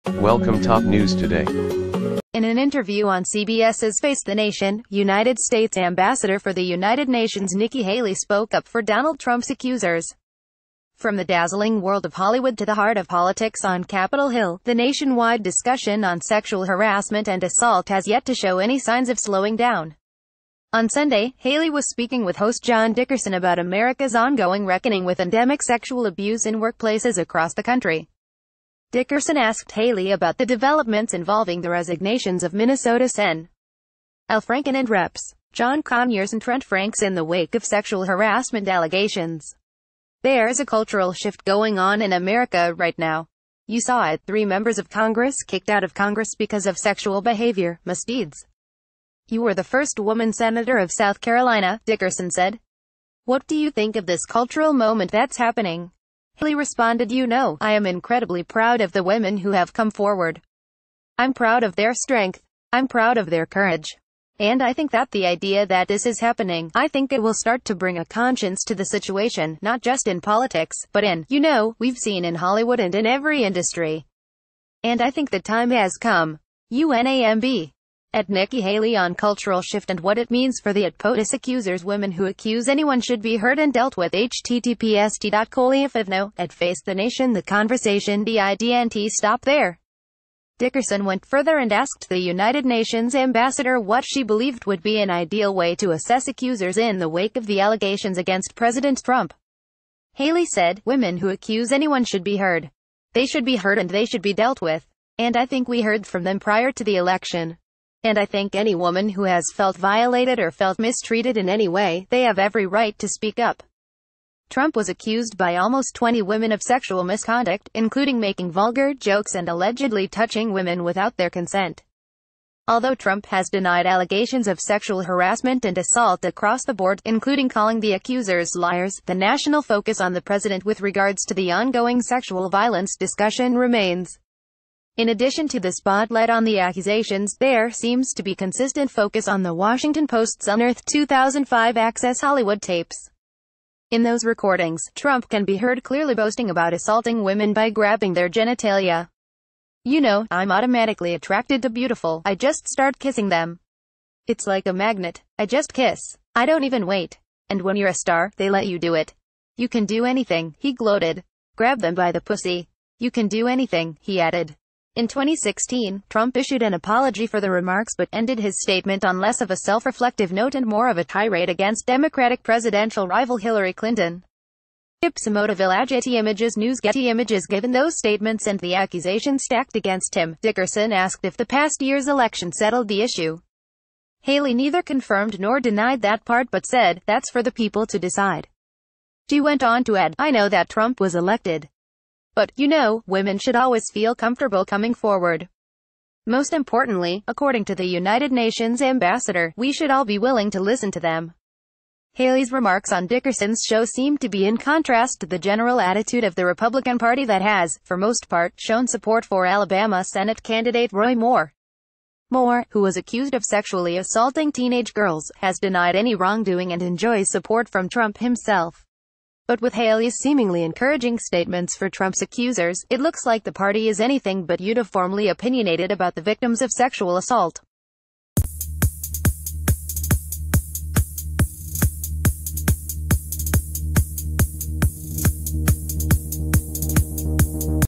Welcome top news today. In an interview on CBS's Face the Nation, United States Ambassador for the United Nations Nikki Haley spoke up for Donald Trump's accusers. From the dazzling world of Hollywood to the heart of politics on Capitol Hill, the nationwide discussion on sexual harassment and assault has yet to show any signs of slowing down. On Sunday, Haley was speaking with host John Dickerson about America's ongoing reckoning with endemic sexual abuse in workplaces across the country. Dickerson asked Haley about the developments involving the resignations of Minnesota Sen. Al Franken and Reps. John Conyers and Trent Franks in the wake of sexual harassment allegations. There's a cultural shift going on in America right now. You saw it, 3 members of Congress kicked out of Congress because of sexual behavior, misdeeds. You were the first woman senator of South Carolina, Dickerson said. What do you think of this cultural moment that's happening? Haley responded, I am incredibly proud of the women who have come forward. I'm proud of their strength. I'm proud of their courage. And I think that the idea that this is happening, I think it will start to bring a conscience to the situation, not just in politics, but in, we've seen in Hollywood and in every industry. And I think the time has come. UNAMB. At Nikki Haley on cultural shift and what it means for the POTUS accusers. Women who accuse anyone should be heard and dealt with. https://t.colifivno at Face the Nation. The conversation didn't stop there. Dickerson went further and asked the United Nations ambassador what she believed would be an ideal way to assess accusers in the wake of the allegations against President Trump. Haley said, women who accuse anyone should be heard. They should be heard and they should be dealt with. And I think we heard from them prior to the election. And I think any woman who has felt violated or felt mistreated in any way, they have every right to speak up. Trump was accused by almost 20 women of sexual misconduct, including making vulgar jokes and allegedly touching women without their consent. Although Trump has denied allegations of sexual harassment and assault across the board, including calling the accusers liars, the national focus on the president with regards to the ongoing sexual violence discussion remains. In addition to the spotlight on the accusations, there seems to be consistent focus on the Washington Post's unearthed 2005 Access Hollywood tapes. In those recordings, Trump can be heard clearly boasting about assaulting women by grabbing their genitalia. I'm automatically attracted to beautiful. I just start kissing them. It's like a magnet. I just kiss. I don't even wait. And when you're a star, they let you do it. You can do anything, he gloated. Grab them by the pussy. You can do anything, he added. In 2016, Trump issued an apology for the remarks but ended his statement on less of a self-reflective note and more of a tirade against Democratic presidential rival Hillary Clinton. Ipsimotoville Getty Images News. Getty Images. Given those statements and the accusations stacked against him, Dickerson asked if the past year's election settled the issue. Haley neither confirmed nor denied that part but said, that's for the people to decide. She went on to add, I know that Trump was elected. But, women should always feel comfortable coming forward. Most importantly, according to the United Nations ambassador, we should all be willing to listen to them. Haley's remarks on Dickerson's show seem to be in contrast to the general attitude of the Republican Party that has, for most part, shown support for Alabama Senate candidate Roy Moore. Moore, who was accused of sexually assaulting teenage girls, has denied any wrongdoing and enjoys support from Trump himself. But with Haley's seemingly encouraging statements for Trump's accusers, it looks like the party is anything but uniformly opinionated about the victims of sexual assault.